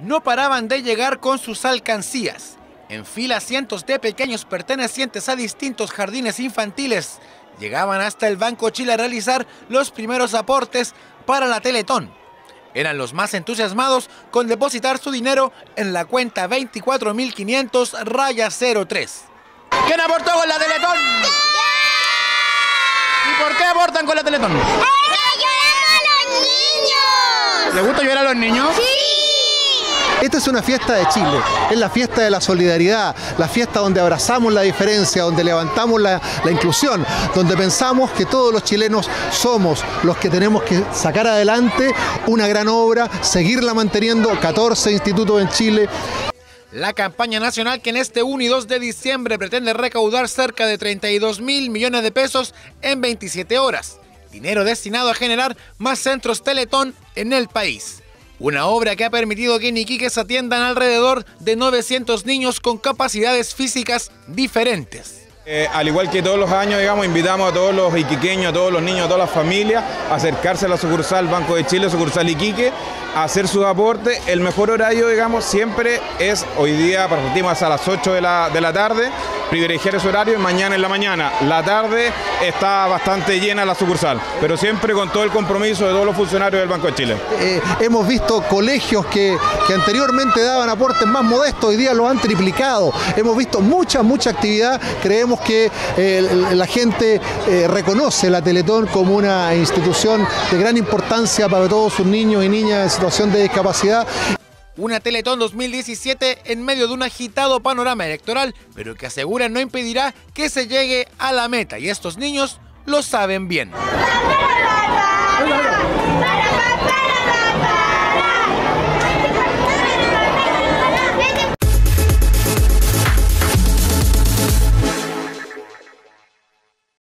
no paraban de llegar con sus alcancías. En fila, cientos de pequeños pertenecientes a distintos jardines infantiles llegaban hasta el Banco Chile a realizar los primeros aportes para la Teletón. Eran los más entusiasmados con depositar su dinero en la cuenta 24.500-03. ¿Quién aportó con la Teletón? ¿Y por qué aportan con la Teletón? ¡Para ayudar a los niños! ¿Les gusta ayudar a los niños? ¡Sí! Esta es una fiesta de Chile, es la fiesta de la solidaridad, la fiesta donde abrazamos la diferencia, donde levantamos la inclusión, donde pensamos que todos los chilenos somos los que tenemos que sacar adelante una gran obra, seguirla manteniendo, 14 institutos en Chile. La campaña nacional, que en este 1 y 2 de diciembre pretende recaudar cerca de 32.000 millones de pesos en 27 horas, dinero destinado a generar más centros Teletón en el país. Una obra que ha permitido que en Iquique se atiendan alrededor de 900 niños con capacidades físicas diferentes. Al igual que todos los años, digamos, invitamos a todos los iquiqueños, a todos los niños, a todas las familias a acercarse a la sucursal Banco de Chile, sucursal Iquique, a hacer sus aportes. El mejor horario, digamos, siempre es hoy día, partimos a las 8 de la tarde, privilegiar ese horario, y mañana en la mañana. La tarde está bastante llena la sucursal, pero siempre con todo el compromiso de todos los funcionarios del Banco de Chile. Hemos visto colegios que anteriormente daban aportes más modestos, hoy día los han triplicado. Hemos visto mucha actividad. Creemos que la gente reconoce la Teletón como una institución de gran importancia para todos sus niños y niñas en situación de discapacidad. Una Teletón 2017 en medio de un agitado panorama electoral, pero que aseguran no impedirá que se llegue a la meta, y estos niños lo saben bien.